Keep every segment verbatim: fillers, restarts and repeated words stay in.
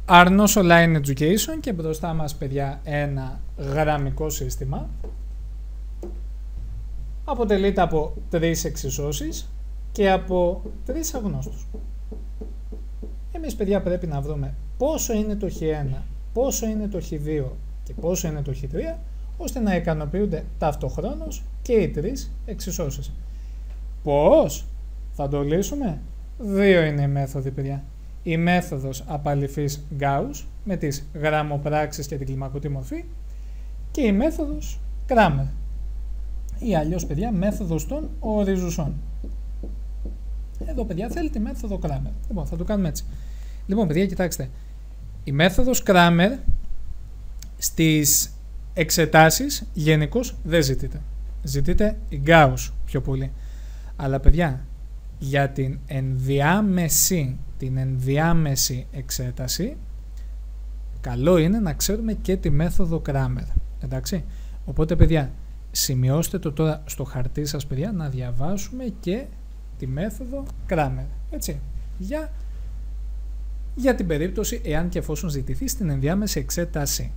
Arnos Online Education και μπροστά μας, παιδιά, ένα γραμμικό σύστημα. Αποτελείται από τρεις εξισώσεις και από τρεις αγνώστους. Εμείς, παιδιά, πρέπει να βρούμε πόσο είναι το χ ένα, πόσο είναι το χ δύο και πόσο είναι το χ τρία, ώστε να ικανοποιούνται ταυτοχρόνως και οι τρεις εξισώσεις. Πώς θα το λύσουμε? Δύο είναι οι μέθοδοι, παιδιά. Η μέθοδος απαλυφής Gauss με τις γραμμοπράξεις και την κλιμακωτή μορφή και η μέθοδος Kramer ή αλλιώς, παιδιά, μέθοδος των οριζουσών. Εδώ, παιδιά, θέλει τη μέθοδο Kramer. Λοιπόν, θα το κάνουμε έτσι. Λοιπόν, παιδιά, κοιτάξτε. Η μέθοδος Kramer στις εξετάσεις γενικώς δεν ζητείται. Ζητείται η Gauss πιο πολύ. Αλλά, παιδιά, για την ενδιάμεση, την ενδιάμεση εξέταση, καλό είναι να ξέρουμε και τη μέθοδο Kramer. Εντάξει. Οπότε, παιδιά, σημειώστε το τώρα στο χαρτί σας, παιδιά, να διαβάσουμε και τη μέθοδο Kramer. Έτσι. Για, για την περίπτωση εάν και εφόσον ζητηθεί στην ενδιάμεση εξέταση.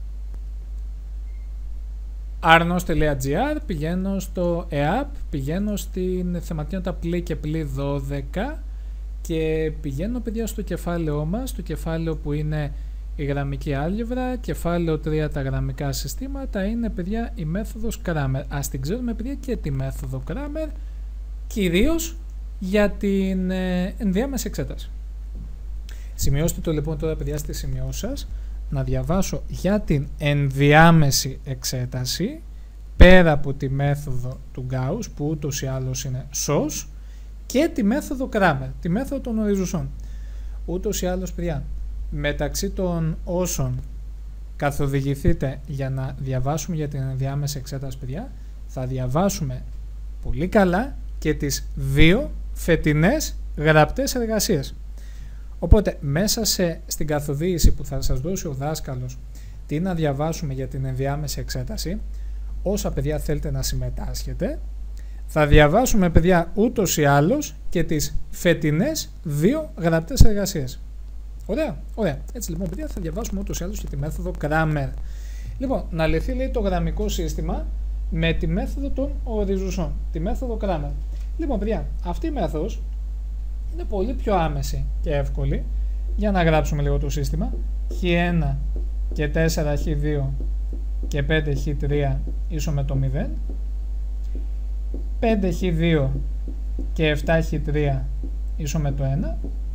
arnos.gr, πηγαίνω στο ΕΑΠ, πηγαίνω στην θεματικότητα πλή και πλή δώδεκα και πηγαίνω, παιδιά, στο κεφάλαιό μας, το κεφάλαιο που είναι η γραμμική άλγευρα, κεφάλαιο τρία τα γραμμικά συστήματα, είναι, παιδιά, η μέθοδος Kramer. Ας την ξέρουμε, παιδιά, και τη μέθοδο Kramer, κυρίως για την ε, ενδιάμεση εξέταση. Σημειώστε το, λοιπόν, τώρα, παιδιά, στη σημειώση σας, να διαβάσω για την ενδιάμεση εξέταση, πέρα από τη μέθοδο του Gauss, που ούτως ή άλλως είναι σος, και τη μέθοδο Kramer, τη μέθοδο των οριζουσών. Ούτως ή άλλως, παιδιά, μεταξύ των όσων καθοδηγηθείτε για να διαβάσουμε για την ενδιάμεση εξέταση, παιδιά, θα διαβάσουμε πολύ καλά και τις δύο φετινές γραπτές εργασίες. Οπότε, μέσα σε, στην καθοδήγηση που θα σας δώσει ο δάσκαλος τι να διαβάσουμε για την ενδιάμεση εξέταση, όσα, παιδιά, θέλετε να συμμετάσχετε, θα διαβάσουμε, παιδιά, ούτως ή άλλως και τις φετινές δύο γραπτές εργασίες. Ωραία, ωραία. Έτσι, λοιπόν, παιδιά, θα διαβάσουμε ούτως ή άλλως και τη μέθοδο Kramer. Λοιπόν, να λυθεί, λέει, το γραμμικό σύστημα με τη μέθοδο των οριζουσών, τη μέθοδο Kramer. Λοιπόν, παιδιά, αυτή η μέθοδος είναι πολύ πιο άμεση και εύκολη. Για να γράψουμε λίγο το σύστημα. χ ένα και τέσσερα χ δύο και πέντε χ τρία ίσο με το μηδέν. πέντε χ δύο και επτά χ τρία ίσο με το ένα.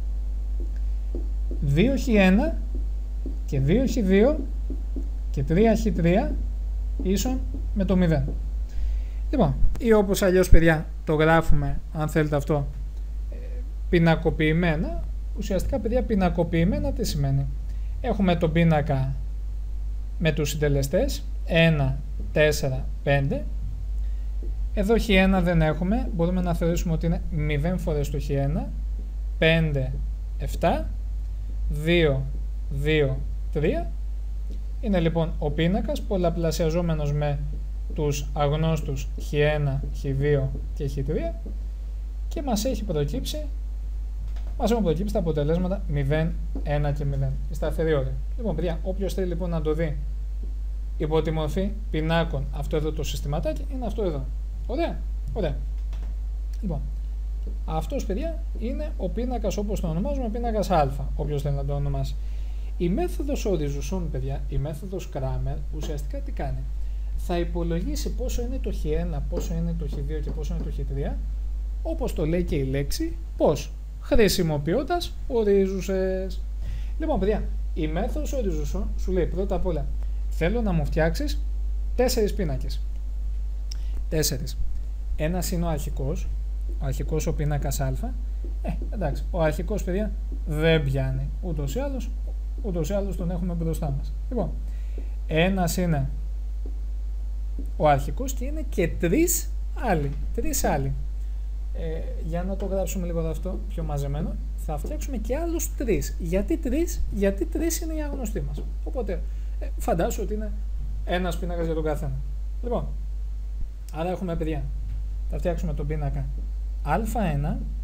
δύο χ ένα και δύο χ δύο και τρία χ τρία ίσον με το μηδέν. Λοιπόν, ή όπως αλλιώς, παιδιά, το γράφουμε, αν θέλετε αυτό, πινακοποιημένα. Ουσιαστικά, παιδιά, πινακοποιημένα τι σημαίνει? Έχουμε τον πίνακα με τους συντελεστές ένα, τέσσερα, πέντε. Εδώ χ ένα δεν έχουμε, μπορούμε να θεωρήσουμε ότι είναι μηδέν φορές το χ ένα, πέντε, επτά, δύο, δύο, τρία. Είναι, λοιπόν, ο πίνακας πολλαπλασιαζόμενος με τους αγνώστους χ ένα, χ δύο και χ τρία και μας έχει προκύψει Μας έχουν προκύψει τα αποτελέσματα μηδέν, ένα και μηδέν. Η σταθερή όρια. Λοιπόν, παιδιά, όποιος θέλει, λοιπόν, να το δει υπό τη μορφή πινάκων, αυτό εδώ το συστηματάκι είναι αυτό εδώ. Ωραία, ωραία. Λοιπόν, αυτός, παιδιά, είναι ο πίνακας, όπως το ονομάζουμε, πίνακας α, όποιος θέλει να το ονομάσει. Η μέθοδος οριζουσών, παιδιά, η μέθοδος Kramer, ουσιαστικά τι κάνει? Θα υπολογίσει πόσο είναι το χ ένα, πόσο είναι το χ δύο και πόσο είναι το χ τρία, όπως το λέει και η λέξη, πώς? Χρησιμοποιώντας οριζουσές. Λοιπόν, παιδιά, η μέθοδος οριζουσών σου λέει πρώτα απ' όλα, θέλω να μου φτιάξεις τέσσερις πίνακες. Τέσσερις. Ένας είναι ο αρχικός, ο αρχικός ο πίνακας α. Ε, εντάξει, ο αρχικός, παιδιά, δεν πιάνει. Ούτως ή άλλως, ούτως ή άλλως τον έχουμε μπροστά μας. Λοιπόν, ένας είναι ο αρχικός και είναι και τρεις άλλοι. Τρεις άλλοι. Ε, για να το γράψουμε λίγο αυτό πιο μαζεμένο, θα φτιάξουμε και άλλους τρεις. Γιατί τρεις? Γιατί τρεις είναι οι άγνωστοι μας. Οπότε, ε, φαντάσου ότι είναι ένας πίνακας για τον καθένα. Λοιπόν, άρα έχουμε, παιδιά, θα φτιάξουμε τον πίνακα α ένα,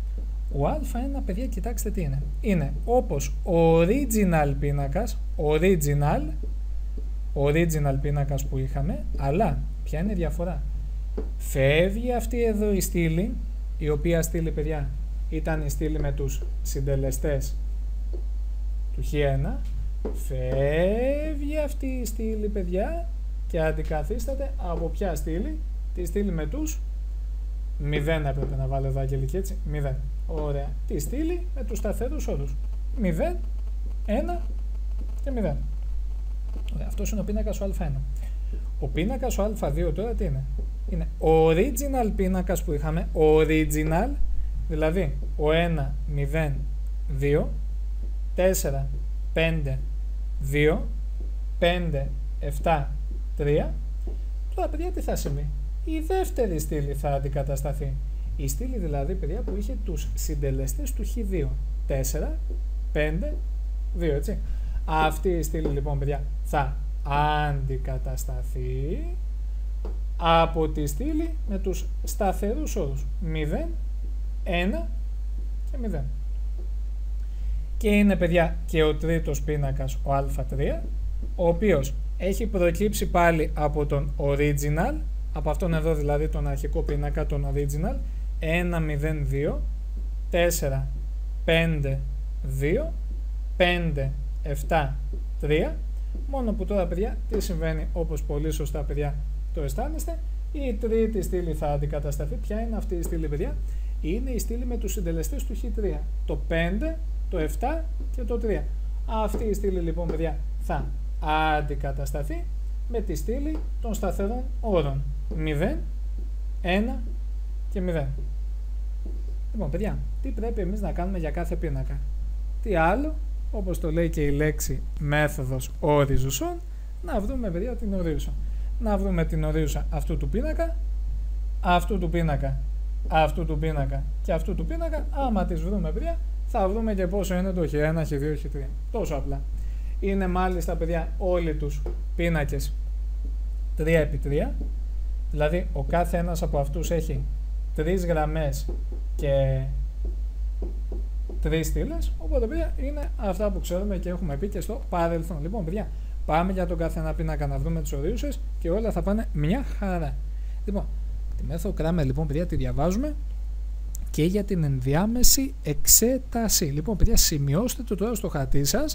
Ο α ένα, παιδιά, κοιτάξτε τι είναι. Είναι όπως ο original πίνακας, original, original πίνακας που είχαμε, αλλά ποια είναι η διαφορά? Φεύγει αυτή εδώ η στήλη, η οποία στήλη, παιδιά, ήταν η στήλη με τους συντελεστές του χ ένα, φεύγει αυτή η στήλη, παιδιά, και αντικαθίσταται από ποια στήλη? Τη στήλη με τους μηδέν, έπρεπε να βάλω εδώ αγγελική, έτσι, μηδέν. Ωραία. Τη στήλη με τους σταθερούς όρους. μηδέν, ένα και μηδέν. Ωραία. Αυτός είναι ο πίνακας ο α ένα. Ο πίνακας ο α δύο τώρα τι είναι? Είναι ο original πίνακας που είχαμε, original, δηλαδή ο ένα, μηδέν, δύο, τέσσερα, πέντε, δύο, πέντε, επτά, τρία. Τώρα, παιδιά, τι θα συμβεί? Η δεύτερη στήλη θα αντικατασταθεί. Η στήλη δηλαδή, παιδιά, που είχε τους συντελεστές του χ δύο. τέσσερα, πέντε, δύο, έτσι. Αυτή η στήλη, λοιπόν, παιδιά, θα αντικατασταθεί από τη στήλη με τους σταθερούς όρους μηδέν, ένα και μηδέν. Και είναι, παιδιά, και ο τρίτος πίνακας ο α τρία, ο οποίος έχει προκύψει πάλι από τον original, από αυτόν εδώ δηλαδή τον αρχικό πίνακα, τον original, ένα, μηδέν, δύο, τέσσερα, πέντε, δύο, πέντε, επτά, τρία. Μόνο που τώρα, παιδιά, τι συμβαίνει, όπως πολύ σωστά, παιδιά, το αισθάνεστε? Η τρίτη στήλη θα αντικατασταθεί. Ποια είναι αυτή η στήλη, παιδιά? Είναι η στήλη με τους συντελεστές του χ τρία. Το πέντε, το επτά και το τρία. Αυτή η στήλη, λοιπόν, παιδιά, θα αντικατασταθεί με τη στήλη των σταθερών όρων μηδέν, ένα και μηδέν. Λοιπόν, παιδιά, τι πρέπει εμείς να κάνουμε για κάθε πίνακα? Τι άλλο, όπως το λέει και η λέξη μέθοδος οριζουσών, να βρούμε, παιδιά, την ορίουσα. Να βρούμε την ορίουσα αυτού του πίνακα, αυτού του πίνακα, αυτού του πίνακα και αυτού του πίνακα. Άμα τις βρούμε, παιδιά, θα βρούμε και πόσο είναι το χ ένα, χ δύο, χ τρία. Τόσο απλά. Είναι μάλιστα, παιδιά, όλοι τους πίνακες τρία επί τρία, δηλαδή ο κάθε ένας από αυτούς έχει τρεις γραμμές και τρεις στήλες, οπότε, παιδιά, είναι αυτά που ξέρουμε και έχουμε πει και στο παρελθόν. Λοιπόν, παιδιά, πάμε για τον κάθε ένα πίνακα να βρούμε τις ορίουσες και όλα θα πάνε μια χαρά. Λοιπόν, τη μέθοδο Kramer, λοιπόν, παιδιά, τη διαβάζουμε και για την ενδιάμεση εξέταση. Λοιπόν, παιδιά, σημειώστε το τώρα στο χαρτί σας.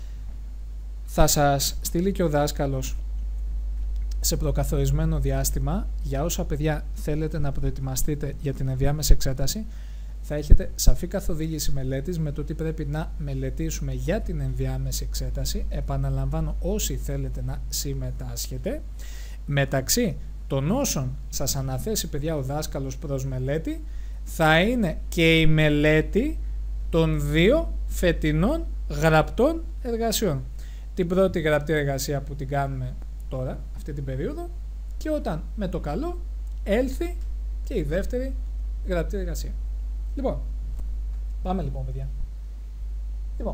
Θα σας στείλει και ο δάσκαλος σε προκαθορισμένο διάστημα για όσα, παιδιά, θέλετε να προετοιμαστείτε για την ενδιάμεση εξέταση. Θα έχετε σαφή καθοδήγηση μελέτης με το τι πρέπει να μελετήσουμε για την ενδιάμεση εξέταση. Επαναλαμβάνω, όσοι θέλετε να συμμετάσχετε. Μεταξύ των όσων σας αναθέσει, παιδιά, ο δάσκαλος προς μελέτη, θα είναι και η μελέτη των δύο φετινών γραπτών εργασιών. Την πρώτη γραπτή εργασία που την κάνουμε τώρα, αυτή την περίοδο, και όταν με το καλό έλθει και η δεύτερη γραπτή εργασία. Λοιπόν, πάμε λοιπόν, παιδιά. Λοιπόν,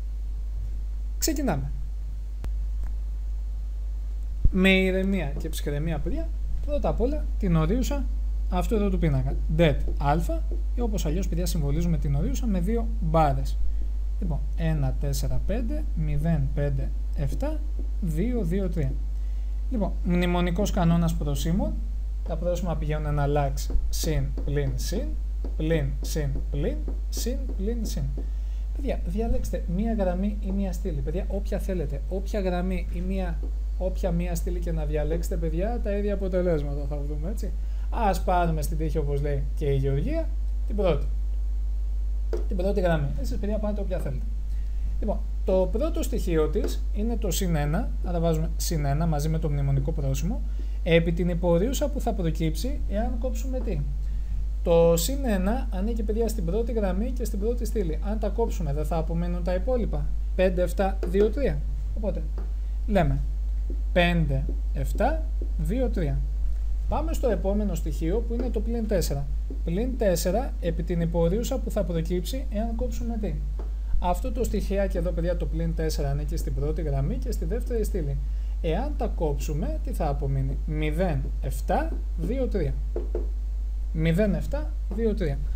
ξεκινάμε. Με ηρεμία και ψυχραιμία, παιδιά, πρώτα απ' όλα την ορίουσα αυτού εδώ του πίνακα. Det α, ή όπως αλλιώς, παιδιά, συμβολίζουμε την ορίουσα με δύο μπάρες. Λοιπόν, ένα, τέσσερα, πέντε, μηδέν, πέντε, επτά, δύο, δύο, τρία. Λοιπόν, μνημονικός κανόνας προσήμων. Τα πρόσημα πηγαίνουν να αλλάξει συν, πλην, συν, πλην, συν, πλην, συν, πλην, συν. Παιδιά, διαλέξτε μία γραμμή ή μία στήλη. Παιδιά, όποια θέλετε, όποια γραμμή ή μία, όποια μία στήλη και να διαλέξετε, παιδιά, τα ίδια αποτελέσματα θα βρούμε, έτσι. Ας πάρουμε στην τύχη, όπως λέει και η Γεωργία, την πρώτη. Την πρώτη γραμμή. Εσείς, παιδιά, πάτε όποια θέλετε. Λοιπόν, το πρώτο στοιχείο της είναι το συν ένα, άρα βάζουμε συν ένα μαζί με το μνημονικό πρόσημο, επί την υπορίουσα που θα προκύψει εάν κόψουμε τι? Το συν ένα ανήκει, παιδιά, στην πρώτη γραμμή και στην πρώτη στήλη. Αν τα κόψουμε, δεν θα απομείνουν τα υπόλοιπα. πέντε, επτά, δύο, τρία. Οπότε, λέμε πέντε, επτά, δύο, τρία. Πάμε στο επόμενο στοιχείο που είναι το πλην τέσσερα. πλην τέσσερα επί την υπορίουσα που θα προκύψει εάν κόψουμε τι? Αυτό το στοιχειάκι εδώ, παιδιά, το πλην τέσσερα ανήκει στην πρώτη γραμμή και στη δεύτερη στήλη. Εάν τα κόψουμε, τι θα απομείνει? μηδέν, επτά, δύο, τρία. μηδέν, επτά, δύο, τρία.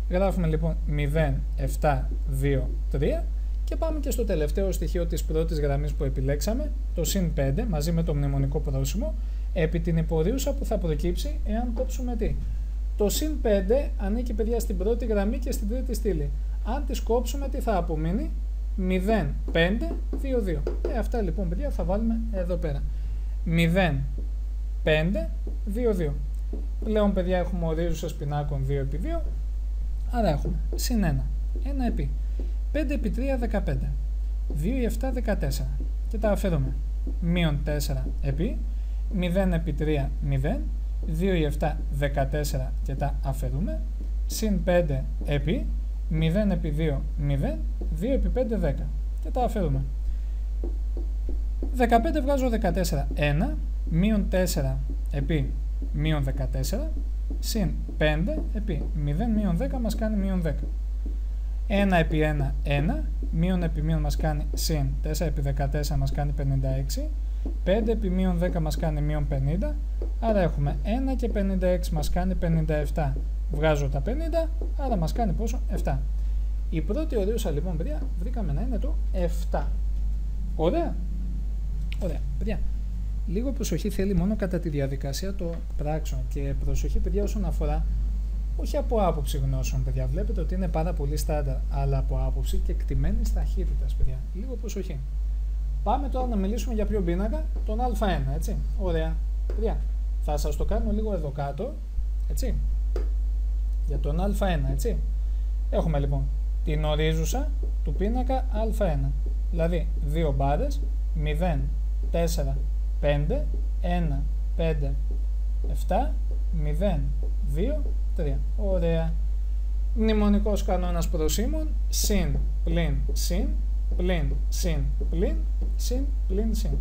Γράφουμε λοιπόν μηδέν, επτά, δύο, τρία και πάμε και στο τελευταίο στοιχείο της πρώτης γραμμής που επιλέξαμε, το συν πέντε μαζί με το μνημονικό πρόσημο, επί την υποδίουσα που θα προκύψει εάν κόψουμε τι. Το συν πέντε ανήκει παιδιά στην πρώτη γραμμή και στην τρίτη στήλη. Αν τις κόψουμε τι θα απομείνει, μηδέν, πέντε, δύο, δύο. Ε, αυτά λοιπόν παιδιά θα βάλουμε εδώ πέρα. μηδέν, πέντε, δύο, δύο. Πλέον παιδιά έχουμε ορίζουσες πινάκων δύο επί δύο, άρα έχουμε συν ένα, ένα επί πέντε επί τρία, δεκαπέντε, δύο επί επτά, δεκατέσσερα και τα αφαιρούμε. Μείον τέσσερα επί, μηδέν επί τρία, μηδέν, δύο επί επτά, δεκατέσσερα και τα αφαιρούμε. Συν πέντε επί, μηδέν επί δύο, μηδέν, δύο επί πέντε, δέκα και τα αφαιρούμε. δεκαπέντε βγάζω δεκατέσσερα, ένα, μείον τέσσερα επί μείον δεκατέσσερα, συν πέντε επί μηδέν μείον δέκα μας κάνει μείον δέκα. ένα επί ένα, ένα, μείον επί μείον μας κάνει συν τέσσερα επί δεκατέσσερα μας κάνει πενήντα έξι, πέντε επί μείον δέκα μας κάνει μείον πενήντα, άρα έχουμε ένα και πενήντα έξι μας κάνει πενήντα επτά, βγάζω τα πενήντα, άρα μας κάνει πόσο, επτά. Η πρώτη ορίουσα λοιπόν παιδιά βρήκαμε να είναι το επτά. Ωραία. Ωραία, παιδιά. Λίγο προσοχή θέλει μόνο κατά τη διαδικασία των πράξεων και προσοχή παιδιά όσον αφορά όχι από άποψη γνώσεων παιδιά, βλέπετε ότι είναι πάρα πολύ στάνταρ, αλλά από άποψη και εκτιμένης ταχύτητας παιδιά, λίγο προσοχή. Πάμε τώρα να μιλήσουμε για ποιο πίνακα, τον α ένα, έτσι, ωραία. Παιδιά, θα σας το κάνω λίγο εδώ κάτω, έτσι, για τον α ένα, έτσι. Έχουμε λοιπόν την ορίζουσα του πίνακα α ένα, δηλαδή δύο μπάρες, μηδέν, τέσσερα, πέντε, ένα, πέντε, επτά, μηδέν, δύο, τρία. Ωραία. Μνημονικός κανόνας προσήμων, συν, πλην, συν, πλην, συν, πλην, συν, πλην, συν.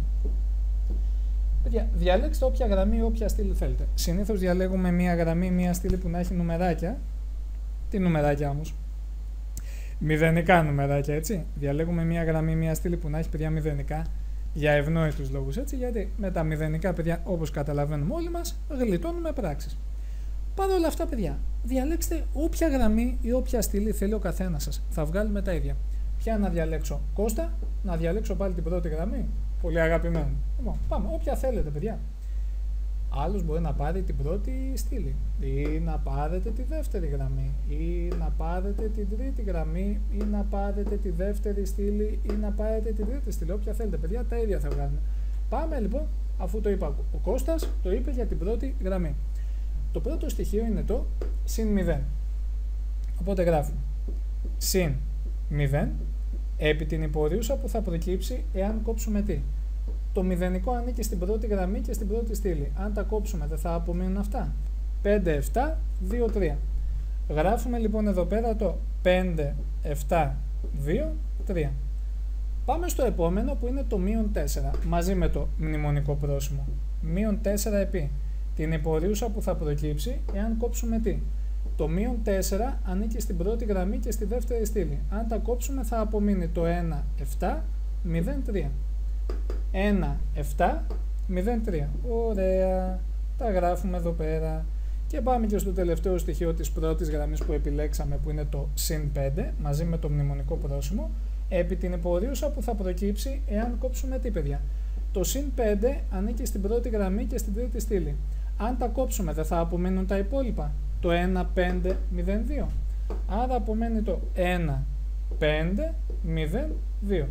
Παιδιά, διαλέξτε όποια γραμμή ή όποια στήλη θέλετε. Συνήθως διαλέγουμε μία γραμμή, μία στήλη που να έχει νουμεράκια. Τι νουμεράκια όμως? Μηδενικά νουμεράκια, έτσι. Διαλέγουμε μία γραμμή, μία στήλη που να έχει παιδιά μηδενικά. Για ευνόητους λόγους, έτσι, γιατί με τα μηδενικά παιδιά, όπως καταλαβαίνουμε όλοι μας, γλιτώνουμε πράξεις. Παρ' όλα αυτά, παιδιά, διαλέξτε όποια γραμμή ή όποια στήλη θέλει ο καθένας σας. Θα βγάλουμε τα ίδια. Ποια να διαλέξω, Κώστα, να διαλέξω πάλι την πρώτη γραμμή. Πολύ αγαπημένη. Λοιπόν, πάμε, όποια θέλετε, παιδιά. Άλλος μπορεί να πάρει την πρώτη στήλη, ή να πάρετε τη δεύτερη γραμμή, ή να πάρετε την τρίτη γραμμή, ή να πάρετε τη δεύτερη στήλη, ή να πάρετε την τρίτη στήλη. Όποια θέλετε, παιδιά, τα ίδια θα βγάλουμε. Πάμε λοιπόν, αφού το είπα, ο Κώστας το είπε για την πρώτη γραμμή. Το πρώτο στοιχείο είναι το συν μηδέν. Οπότε γράφουμε συν μηδέν επί την υποδίουσα που θα προκύψει εάν κόψουμε τι. Το μηδενικό ανήκει στην πρώτη γραμμή και στην πρώτη στήλη. Αν τα κόψουμε δεν θα απομείνουν αυτά. πέντε, επτά, δύο, τρία. Γράφουμε λοιπόν εδώ πέρα το πέντε, επτά, δύο, τρία. Πάμε στο επόμενο που είναι το μείον τέσσερα μαζί με το μνημονικό πρόσημο. Μείον τέσσερα επί την υποδίουσα που θα προκύψει εάν κόψουμε τι. Το μείον τέσσερα ανήκει στην πρώτη γραμμή και στη δεύτερη στήλη. Αν τα κόψουμε θα απομείνει το ένα, επτά, μηδέν, τρία. ένα, επτά, μηδέν, τρία. Ωραία. Τα γράφουμε εδώ πέρα. Και πάμε και στο τελευταίο στοιχείο της πρώτης γραμμής που επιλέξαμε που είναι το συν πέντε μαζί με το μνημονικό πρόσημο επί την υποδίουσα που θα προκύψει εάν κόψουμε τι παιδιά. Το συν πέντε ανήκει στην πρώτη γραμμή και στην τρίτη στήλη. Αν τα κόψουμε δεν θα απομείνουν τα υπόλοιπα. Το ένα, πέντε, μηδέν, δύο. Άρα απομένει το ένα, πέντε, μηδέν, δύο.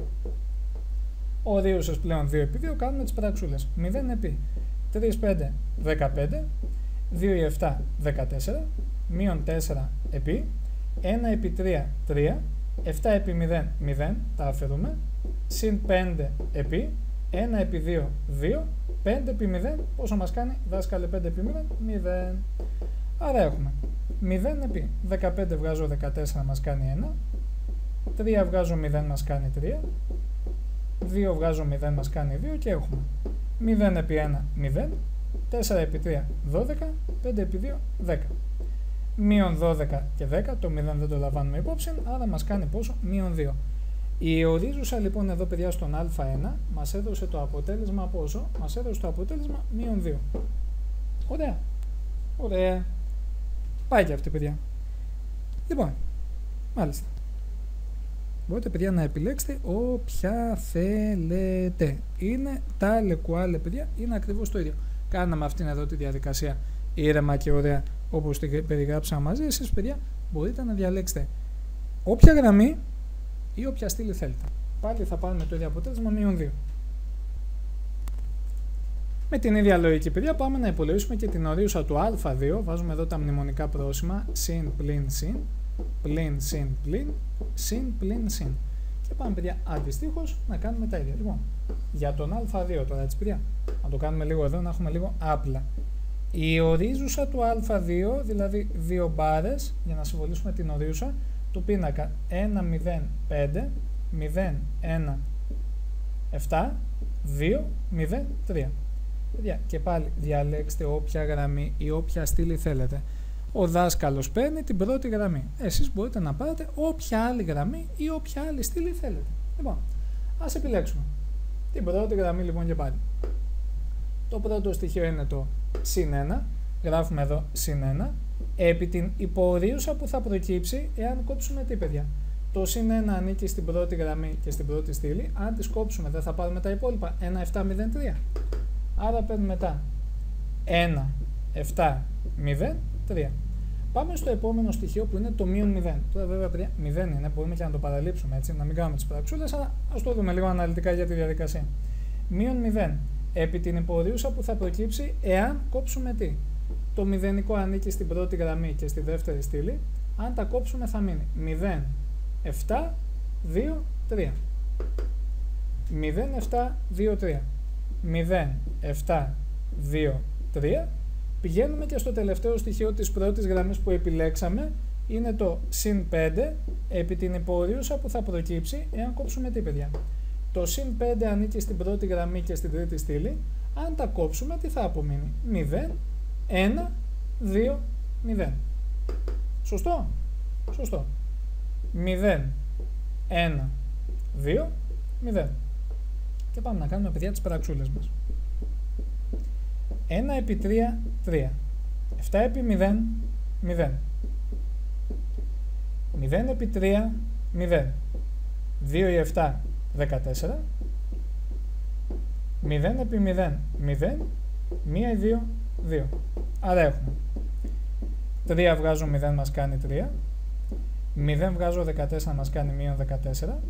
Ορίζουσες πλέον δύο επί δύο κάνουμε τις πραξούλες. μηδέν επί τρία, πέντε, δεκαπέντε, δύο επί επτά, δεκατέσσερα, μείον τέσσερα επί, ένα επί τρία, τρία, επτά επί μηδέν, μηδέν, τα αφαιρούμε, συν πέντε επί, ένα επί δύο, δύο, πέντε επί μηδέν, πόσο μας κάνει, δάσκαλε πέντε επί μηδέν, μηδέν. Άρα έχουμε μηδέν επί δεκαπέντε βγάζω δεκατέσσερα μας κάνει ένα, τρία βγάζω μηδέν μας κάνει τρία, δύο βγάζω μηδέν μας κάνει δύο και έχουμε μηδέν επί ένα, μηδέν, τέσσερα επί τρία, δώδεκα, πέντε επί δύο, δέκα. Μείον δώδεκα και δέκα, το μηδέν δεν το λαμβάνουμε υπόψη, άρα μας κάνει πόσο, μείον δύο. Η ορίζουσα λοιπόν εδώ παιδιά στον α ένα μας έδωσε το αποτέλεσμα πόσο, μας έδωσε το αποτέλεσμα μείον δύο. Ωραία. Ωραία. Πάει και αυτή παιδιά. Λοιπόν, μάλιστα. Μπορείτε, παιδιά, να επιλέξετε όποια θέλετε. Είναι τα λεκουάλε, παιδιά, είναι ακριβώς το ίδιο. Κάναμε αυτήν εδώ τη διαδικασία ήρεμα και ωραία, όπως την περιγράψαμε μαζί. Εσείς, παιδιά, μπορείτε να διαλέξετε όποια γραμμή ή όποια στήλη θέλετε. Πάλι θα πάρουμε το ίδιο αποτέλεσμα, μείον δύο. Με την ίδια λογική, παιδιά, πάμε να υπολογίσουμε και την ορίουσα του α δύο. Βάζουμε εδώ τα μνημονικά πρόσημα, συν, πλην, συν, πλην, συν, πλην, συν, πλην, συν. Και πάμε, παιδιά, αντιστοίχως να κάνουμε τα ίδια. Λοιπόν, για τον α δύο τώρα, έτσι, παιδιά, να το κάνουμε λίγο εδώ, να έχουμε λίγο άπλα. Η ορίζουσα του α δύο, δηλαδή δύο μπάρες, για να συμβολήσουμε την ορίουσα του πίνακα ένα, μηδέν, πέντε, μηδέν, ένα, επτά, δύο, μηδέν, τρία. Παιδιά, και πάλι διαλέξτε όποια γραμμή ή όποια στήλη θέλετε. Ο δάσκαλος παίρνει την πρώτη γραμμή. Εσείς μπορείτε να πάρετε όποια άλλη γραμμή ή όποια άλλη στήλη θέλετε. Λοιπόν, ας επιλέξουμε την πρώτη γραμμή, λοιπόν, και πάλι. Το πρώτο στοιχείο είναι το συν ένα. Γράφουμε εδώ συν ένα. Επί την υποορίουσα που θα προκύψει εάν κόψουμε τι, παιδιά. Το συν ένα ανήκει στην πρώτη γραμμή και στην πρώτη στήλη. Αν τις κόψουμε, δεν θα πάρουμε τα υπόλοιπα. ένα, επτά, μηδέν, τρία. Άρα παίρνουμε μετά ένα, επτά, μηδέν, τρία. Πάμε στο επόμενο στοιχείο που είναι το μείον μηδέν. Τώρα, βέβαια, παιδιά, μηδέν είναι, μπορούμε και να το παραλείψουμε, έτσι, να μην κάνουμε τις πραξούλες, αλλά ας το δούμε λίγο αναλυτικά για τη διαδικασία. Μείον μηδέν. Επί την υποορίουσα που θα προκύψει εάν κόψουμε τι. Το μηδενικό ανήκει στην πρώτη γραμμή και στη δεύτερη στήλη. Αν τα κόψουμε θα μείνει μηδέν, επτά, δύο, τρία. μηδέν, επτά, δύο, τρία. μηδέν, επτά, δύο, τρία. Πηγαίνουμε και στο τελευταίο στοιχείο της πρώτης γραμμής που επιλέξαμε. Είναι το συν πέντε επί την υποορίουσα που θα προκύψει εάν κόψουμε τι, παιδιά. Το συν πέντε ανήκει στην πρώτη γραμμή και στην τρίτη στήλη. Αν τα κόψουμε, τι θα απομείνει. μηδέν, ένα, δύο, μηδέν. Σωστό. Σωστό. μηδέν, ένα, δύο, μηδέν. Και πάμε να κάνουμε, παιδιά, τις πραξούλες μας. ένα επί τρία, τρία. επτά επί μηδέν, μηδέν. μηδέν επί τρία, μηδέν. δύο ή επτά, δεκατέσσερα. μηδέν επί μηδέν, μηδέν. μία ή δύο, δύο. Άρα έχουμε τρία βγάζω μηδέν μας κάνει τρία. μηδέν βγάζω δεκατέσσερα μας κάνει μείον δεκατέσσερα.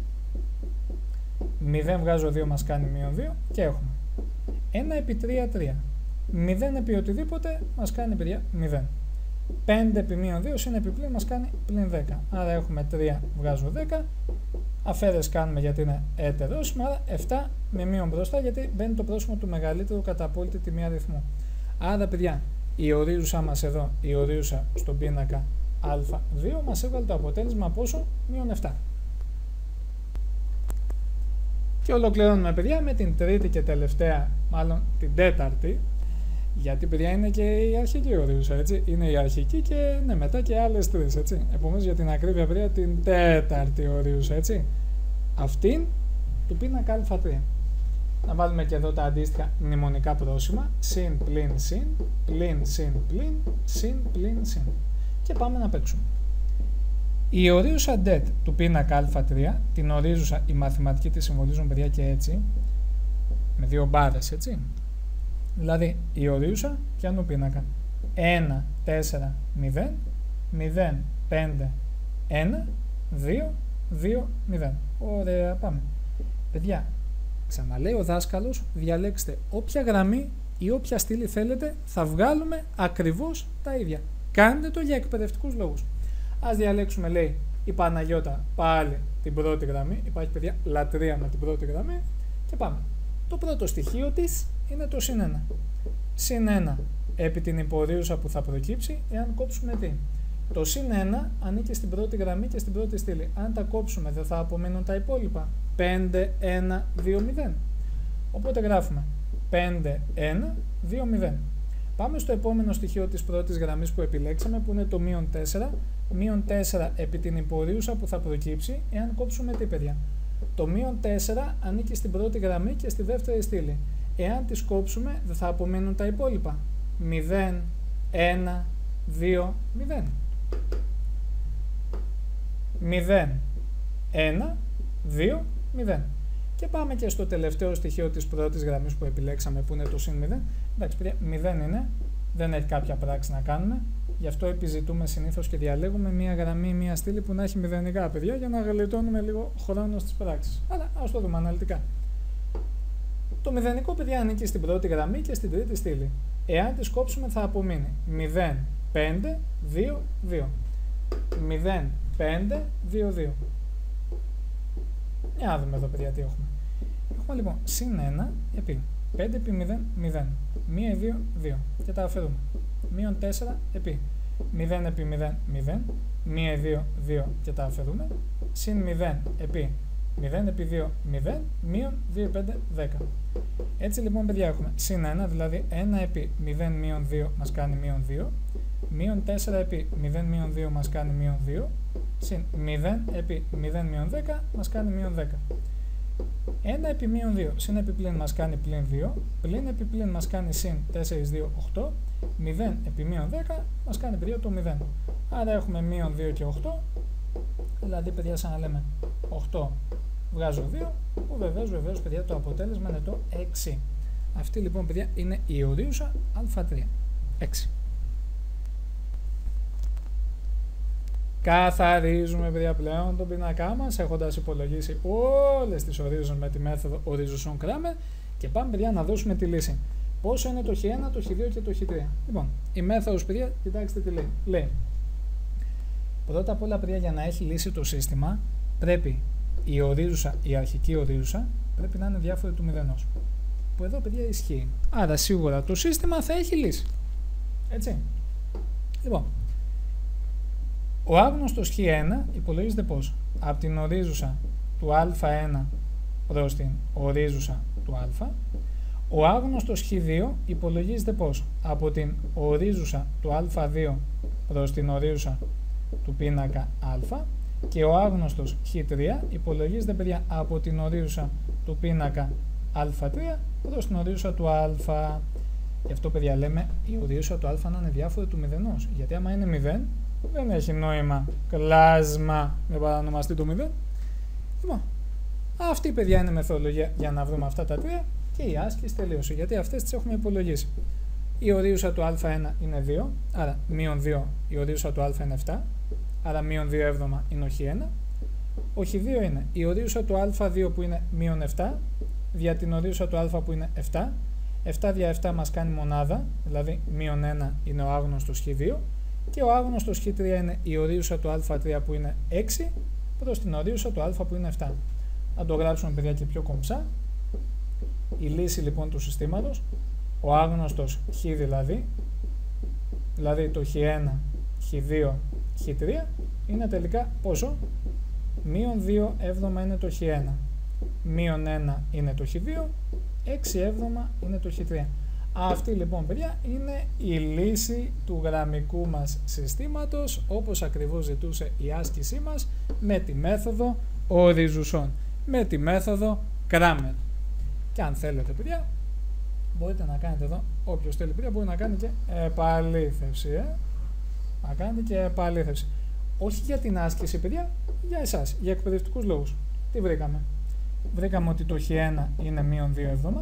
μηδέν βγάζω δύο μας κάνει μείον δύο και έχουμε ένα επί τρία, τρία. μηδέν επί οτιδήποτε μας κάνει, παιδιά, μηδέν. πέντε επί μείον δύο συν επί πλήν μας κάνει πλην δέκα. Άρα έχουμε τρία βγάζω δέκα. Αφαίρεση κάνουμε γιατί είναι έτερος. Άρα επτά με μείον μπροστά γιατί μπαίνει το πρόσημο του μεγαλύτερου κατά απόλυτη τιμή αριθμού. Άρα, παιδιά, η ορίζουσα μας εδώ, η ορίζουσα στον πίνακα α δύο μας έβγαλε το αποτέλεσμα πόσο? μείον επτά. Και ολοκληρώνουμε, παιδιά, με την τρίτη και τελευταία, μάλλον την τέταρτη, γιατί, παιδιά, είναι και η αρχική ορίζουσα, έτσι. Είναι η αρχική και, ναι, μετά και άλλες τρεις, έτσι. Επομένως, για την ακρίβεια, παιδιά, την τέταρτη ορίζουσα, έτσι. Αυτήν του πίνακα α τρία. Να βάλουμε και εδώ τα αντίστοιχα μνημονικά πρόσημα, συν, πλην, συν, πλην, συν, πλην, συν, πλην, συν. Και πάμε να παίξουμε. Η ορίζουσα det του πίνακα α τρία, την ορίζουσα, η μαθηματική τη συμβολίζουν, παιδιά, και έτσι, με δύο μπάρες, έτσι. Δηλαδή, η ορίζουσα πιάνει πίνακα ένα, τέσσερα, μηδέν, μηδέν, πέντε, ένα, δύο, δύο, μηδέν. Ωραία, πάμε. Παιδιά, ξαναλέει ο δάσκαλος, διαλέξτε όποια γραμμή ή όποια στήλη θέλετε, θα βγάλουμε ακριβώς τα ίδια. Κάντε το για εκπαιδευτικούς λόγους. Ας διαλέξουμε, λέει, η Παναγιώτα πάλι την πρώτη γραμμή. Υπάρχει, παιδιά, λατρεία με την πρώτη γραμμή. Και πάμε. Το πρώτο στοιχείο της είναι το συν ένα. Συν ένα επί την υποορίουσα που θα προκύψει εάν κόψουμε τι. Το συν ένα ανήκει στην πρώτη γραμμή και στην πρώτη στήλη. Αν τα κόψουμε, δεν θα απομείνουν τα υπόλοιπα. πέντε, ένα, δύο, μηδέν. Οπότε γράφουμε πέντε, ένα, δύο, μηδέν. Πάμε στο επόμενο στοιχείο της πρώτης γραμμής που επιλέξαμε, που είναι το μείον τέσσερα. Μείον τέσσερα επί την υποορίουσα που θα προκύψει εάν κόψουμε τι, παιδιά. Το μείον τέσσερα ανήκει στην πρώτη γραμμή και στη δεύτερη στήλη. Εάν τις κόψουμε, δεν θα απομείνουν τα υπόλοιπα. μηδέν, ένα, δύο, μηδέν. μηδέν, ένα, δύο, μηδέν. Και πάμε και στο τελευταίο στοιχείο της πρώτης γραμμής που επιλέξαμε, που είναι το συν μηδέν. Εντάξει, παιδιά, μηδέν είναι, δεν έχει κάποια πράξη να κάνουμε. Γι' αυτό επιζητούμε συνήθως και διαλέγουμε μία γραμμή, μία στήλη που να έχει μηδενικά, παιδιά, για να γλιτώνουμε λίγο χρόνο στις πράξεις. Αλλά ας το δούμε αναλυτικά. Το μηδενικό, παιδιά, ανήκει στην πρώτη γραμμή και στην τρίτη στήλη. Εάν τις κόψουμε, θα απομείνει μηδέν, πέντε, δύο, δύο. μηδέν, πέντε, δύο, δύο. Για να δούμε εδώ, παιδιά, τι έχουμε. Έχουμε λοιπόν συν ένα επί πέντε επί μηδέν, μηδέν. μία, δύο, δύο. Και τα αφαιρούμε. Μείον τέσσερα επί μηδέν επί μηδέν, μηδέν. μία, δύο, δύο και τα αφαιρούμε. Συν μηδέν επί μηδέν επί δύο, μηδέν. Μείον δύο επί πέντε, δέκα. Έτσι λοιπόν, παιδιά, έχουμε συν ένα, δηλαδή ένα επί μηδέν μείον δύο μας κάνει μείον δύο. Μείον τέσσερα επί μηδέν μείον δύο μας κάνει μείον δύο. Συν μηδέν επί μηδέν μείον δέκα μας κάνει μείον δέκα. ένα επί μείον δύο συν επί πλην μας κάνει πλην δύο. Πλην επί πλην μας κάνει συν τέσσερα, δύο, οκτώ. μηδέν επί μείον δέκα μας κάνει, παιδιά, το μηδέν. Άρα έχουμε μείον δύο και οκτώ. Δηλαδή, παιδιά, σαν να λέμε οκτώ βγάζω δύο, που βεβαίως, βεβαίως, παιδιά, το αποτέλεσμα είναι το έξι. Αυτή λοιπόν, παιδιά, είναι η ορίουσα α τρία. έξι. Καθαρίζουμε, παιδιά, πλέον τον πίνακά μας, έχοντας υπολογίσει όλες τις ορίζουσες με τη μέθοδο οριζουσών Κράμερ, και πάμε, παιδιά, να δώσουμε τη λύση. Πόσο είναι το χ ένα, το χ δύο και το χ τρία. Λοιπόν, η μέθοδος, παιδιά, κοιτάξτε τι λέει. Λέει, πρώτα απ' όλα, παιδιά, για να έχει λύσει το σύστημα, πρέπει η ορίζουσα, η αρχική ορίζουσα, πρέπει να είναι διάφορη του μηδενός. Που εδώ, παιδιά, ισχύει. Άρα, σίγουρα το σύστημα θα έχει λύση. Έτσι. Λοιπόν, ο άγνωστος χ ένα υπολογίζεται πώς? Από την ορίζουσα του α ένα προς την ορίζουσα του α. Ο άγνωστος χ δύο υπολογίζεται πώς? Από την ορίζουσα του α δύο προς την ορίζουσα του πίνακα α. Και ο άγνωστος χ τρία υπολογίζεται, παιδιά, από την ορίζουσα του πίνακα α τρία προς την ορίζουσα του α. Γι' αυτό, παιδιά, λέμε η ορίζουσα του α να είναι διάφορη του μηδενός. Γιατί άμα είναι μηδέν, δεν έχει νόημα κλάσμα με παρανομαστή του μηδέν. Λοιπόν, αυτή, παιδιά, είναι η μεθοδολογία για να βρούμε αυτά τα τρία, και η άσκηση τελείωσε, γιατί αυτές τις έχουμε υπολογίσει. Η ορίζουσα του α ένα είναι δύο, άρα μείον δύο, η ορίζουσα του α είναι επτά, άρα μείον δύο έβδομα είναι ο χ ένα. Ο χ δύο είναι η ορίζουσα του α δύο που είναι μείον επτά, δια την ορίζουσα του α που είναι επτά. επτά δια επτά μας κάνει μονάδα, δηλαδή μείον ένα είναι ο άγνωστος χ δύο. Και ο άγνωστος χ τρία είναι η ορίζουσα του α τρία που είναι έξι προς την ορίζουσα του α που είναι επτά. Να το γράψουμε, παιδιά, και πιο κομψά. Η λύση λοιπόν του συστήματος, ο άγνωστος χ δηλαδή, δηλαδή το χ ένα, χ δύο, χ τρία, είναι τελικά πόσο? Μείον δύο έβδομα είναι το χ ένα, μείον ένα είναι το χ δύο, έξι έβδομα είναι το χ τρία. Αυτή λοιπόν, παιδιά, είναι η λύση του γραμμικού μας συστήματος, όπως ακριβώς ζητούσε η άσκησή μας, με τη μέθοδο οριζουσών, με τη μέθοδο Κράμερ. Και αν θέλετε, παιδιά, μπορείτε να κάνετε εδώ, όποιος θέλει, παιδιά, μπορεί να κάνει και επαλήθευση, ε? να κάνετε και επαλήθευση. Όχι για την άσκηση, παιδιά, για εσάς, για εκπαιδευτικούς λόγους. Τι βρήκαμε? Βρήκαμε ότι το χ ένα είναι μείον δύο έβδομα,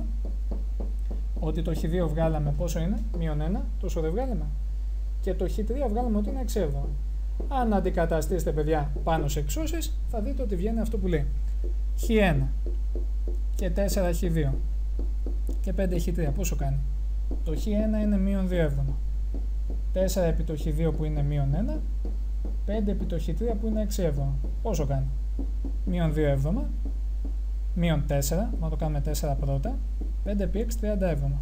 ότι το χ δύο βγάλαμε πόσο είναι, μείον ένα, τόσο δεν βγάλαμε, και το χ τρία βγάλαμε ότι είναι έξι έβδομα. Αν αντικαταστήσετε, παιδιά, πάνω σε εξώσεις, θα δείτε ότι βγαίνει αυτό που λέει χ ένα και τέσσερα χ δύο και πέντε χ τρία. Πόσο κάνει? Το χ ένα είναι μείον δύο έβδομα, τέσσερα επί το χ δύο που είναι μείον ένα, πέντε επί το χ τρία που είναι έξι έβδομα. Πόσο κάνει? Μείον δύο έβδομα, μείον τέσσερα, να το κάνουμε τέσσερα πρώτα, πέντε επί έξι, τριάντα έβδομα.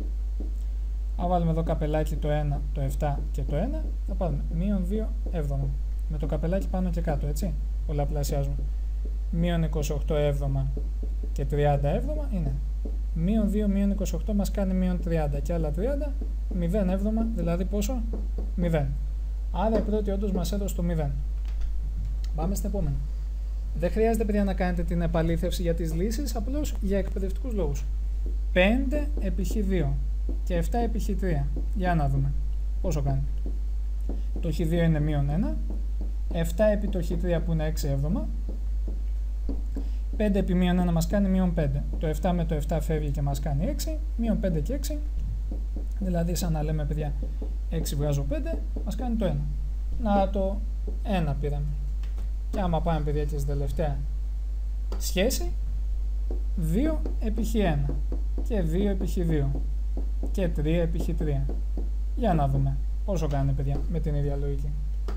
Αν βάλουμε εδώ καπελάκι το ένα, το επτά και το ένα, θα πάρουμε μείον δύο έβδομα. Με το καπελάκι πάνω και κάτω, έτσι, πολλαπλασιάζουμε. Μείον είκοσι οκτώ έβδομα και τριάντα έβδομα είναι μείον δύο μείον είκοσι οκτώ μας κάνει μείον τριάντα και άλλα τριάντα, μηδέν έβδομα, δηλαδή πόσο? μηδέν. Άρα η πρώτη όντως μας έδωσε το μηδέν. Πάμε στην επόμενη. Δεν χρειάζεται, παιδιά, να κάνετε την επαλήθευση για τις λύσεις, απλώς για εκπαιδευτικούς λόγους. πέντε επί χ δύο και επτά επί χ τρία. Για να δούμε πόσο κάνει. Το χ δύο είναι μείον ένα, επτά επί το χ τρία που είναι έξι έβδομα. πέντε επί μείον ένα μας κάνει μείον πέντε. Το επτά με το επτά φεύγει και μας κάνει έξι. Μείον πέντε και έξι. Δηλαδή σαν να λέμε παιδιά έξι βγάζω πέντε, μας κάνει το ένα. Να το ένα πήραμε. Και άμα πάμε παιδιά και στην τελευταία σχέση, δύο επί χ ένα και δύο επί χ δύο και τρία επί χ τρία. Για να δούμε πόσο κάνει παιδιά με την ίδια λογική.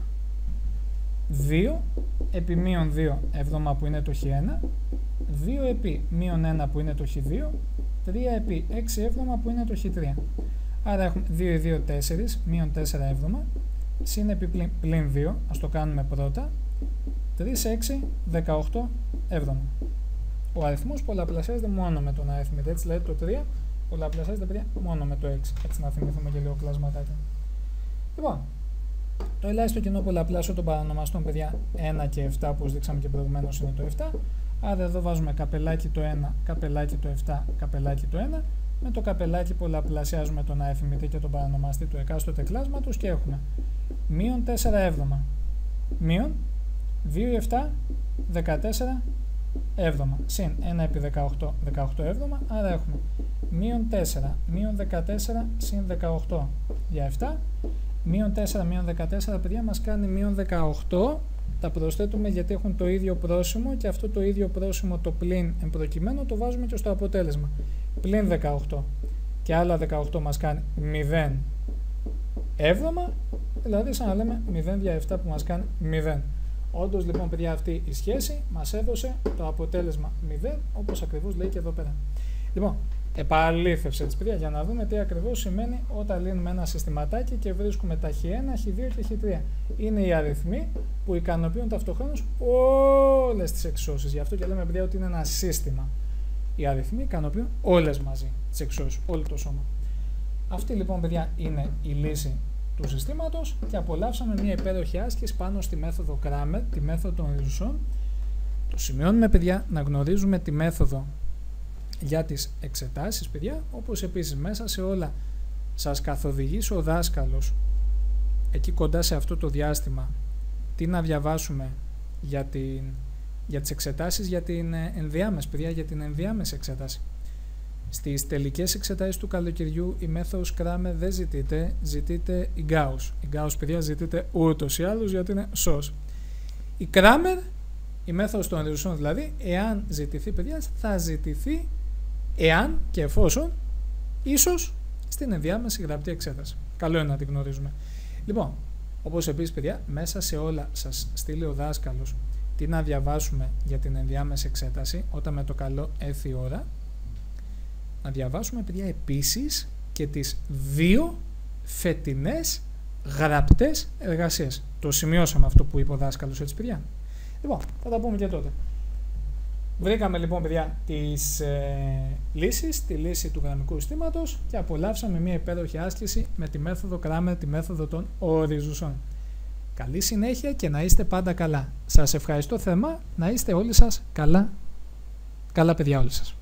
δύο επί μείον δύο έβδομα που είναι το χ ένα, δύο επί μείον ένα που είναι το χ δύο, τρία επί έξι έβδομα που είναι το χ τρία. Άρα έχουμε δύο, δύο, τέσσερα, μείον τέσσερα έβδομα, συν επί πλην, πλην δύο, ας το κάνουμε πρώτα, τρία, έξι, δεκαοκτώ έβδομα. Ο αριθμός πολλαπλασιάζεται μόνο με τον αριθμό, έτσι δηλαδή το τρία πολλαπλασιάζεται παιδιά μόνο με το έξι, έτσι να θυμηθούμε και λίγο κλασματάκια. Λοιπόν, το ελάχιστο κοινό πολλαπλάσιο των παρανομαστών παιδιά ένα και επτά, όπως δείξαμε και προηγουμένως, είναι το επτά. Άρα εδώ βάζουμε καπελάκι το ένα, καπελάκι το επτά, καπελάκι το ένα. Με το καπελάκι πολλαπλασιάζουμε τον αριθμητή και τον παρανομαστή του εκάστοτε κλάσματος και έχουμε μείον τέσσερα έβδομα, μείον δύο επτά, δεκατέσσερα έβδομα, συν ένα επί δεκαοκτώ, δεκαοκτώ έβδομα, άρα έχουμε μείον τέσσερα, μείον δεκατέσσερα, συν δεκαοκτώ για επτά, μείον τέσσερα, μείον δεκατέσσερα παιδιά μας κάνει μείον δεκαοκτώ. Τα προσθέτουμε γιατί έχουν το ίδιο πρόσημο και αυτό το ίδιο πρόσημο, το πλην εν προκειμένου, το βάζουμε και στο αποτέλεσμα. Πλην δεκαοκτώ και άλλα δεκαοκτώ μας κάνει μηδέν έβδομα, δηλαδή σαν να λέμε μηδέν δια επτά που μας κάνει μηδέν. Όντως λοιπόν παιδιά αυτή η σχέση μας έδωσε το αποτέλεσμα μηδέν, όπως ακριβώς λέει και εδώ πέρα. Λοιπόν, επαλήθευσε τις παιδιά για να δούμε τι ακριβώς σημαίνει όταν λύνουμε ένα συστηματάκι και βρίσκουμε τα χ ένα, χ δύο και χ τρία. Είναι οι αριθμοί που ικανοποιούν ταυτοχρόνως όλες τις εξώσεις. Γι' αυτό και λέμε παιδιά ότι είναι ένα σύστημα. Οι αριθμοί ικανοποιούν όλες μαζί τις εξώσεις, όλο το σώμα. Αυτή λοιπόν παιδιά είναι η λύση του συστήματος και απολαύσαμε μια υπέροχη άσκηση πάνω στη μέθοδο Κράμερ, τη μέθοδο των ριζοσών. Το σημειώνουμε παιδιά να γνωρίζουμε τη μέθοδο για τις εξετάσεις παιδιά, όπως επίσης μέσα σε όλα σας καθοδηγήσει ο δάσκαλος εκεί κοντά σε αυτό το διάστημα τι να διαβάσουμε για, την, για τις εξετάσεις για την ενδιάμεση παιδιά, για την ενδιάμεση εξέταση. Στις τελικές εξετάσεις του καλοκαιριού η μέθοδος Κράμερ δεν ζητείτε, ζητείτε η Γκάους. Η Γκάους παιδιά ζητείτε ούτως ή άλλως γιατί είναι σως. Η Κράμερ, η μέθοδος των ριζοσών δηλαδή, εάν ζητηθεί παιδιά, θα ζητηθεί εάν και εφόσον ίσως στην ενδιάμεση γραπτή εξέταση. Καλό είναι να την γνωρίζουμε. Λοιπόν, όπως επίσης παιδιά, μέσα σε όλα σας στείλει ο δάσκαλος τι να διαβάσουμε για την ενδιάμεση εξέταση όταν με το καλό έρθει η ώρα. Να διαβάσουμε παιδιά επίσης και τις δύο φετινές γραπτές εργασίες. Το σημειώσαμε αυτό που είπε ο δάσκαλος, έτσι παιδιά. Λοιπόν, θα τα πούμε και τότε. Βρήκαμε λοιπόν παιδιά τις ε, λύσεις, τη λύση του γραμμικού συστήματος και απολαύσαμε μια υπέροχη άσκηση με τη μέθοδο Κράμερ, τη μέθοδο των οριζοσών. Καλή συνέχεια και να είστε πάντα καλά. Σας ευχαριστώ θερμά, να είστε όλοι σας καλά, καλά παιδιά όλοι σας.